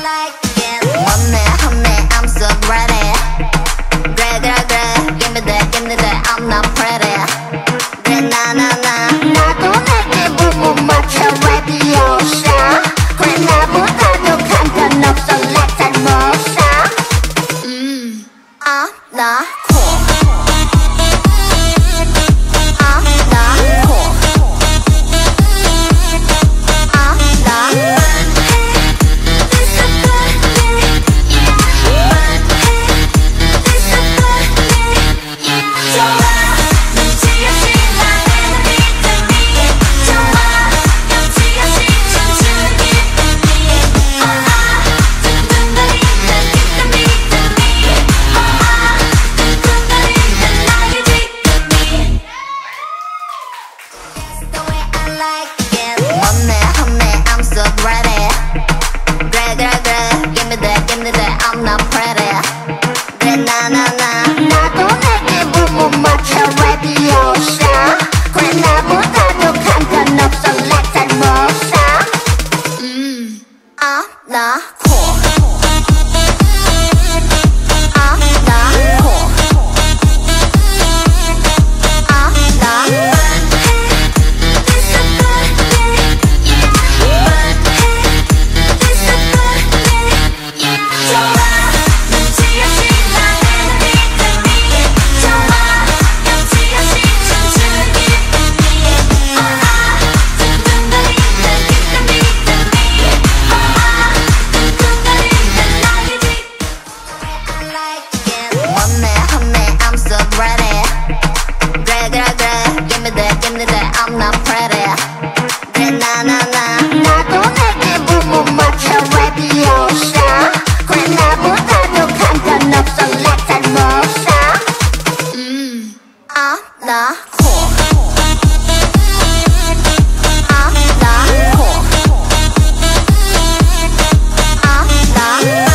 I'm so ready. Give me that, I'm not pretty. 그래 나나나 나도 내게 못 맞춰 radio show. 그래 나보다도 간단 없어 let's have more show. 나 cool. 나 cool. 나 I'm so ready. Give me that, I'm not pretty. 그래 나나나 나도 내게 못 맞춰 radio show. 그래 나보다도 간단 없어 let's have more show. 나 cool. 나 cool. 나 I'm so ready. Give me that, I'm not pretty. 그래 나나나 나도 내게 못 맞춰 radio show. 그래 나보다도 간단 없어 let's have more show. 나 cool. 나 cool. 나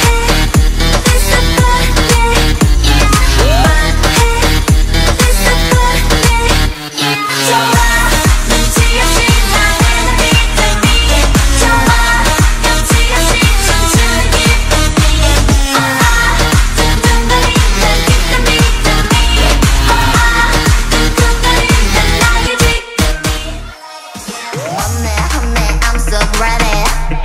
I'm so ready.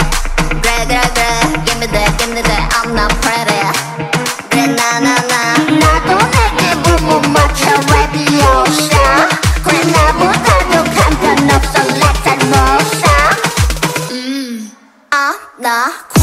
Give me that, I'm not pretty. 그래 나나나 나도 내게 못 맞춰 radio show. 그래 나보다도 간단 없어 let's have more show. 나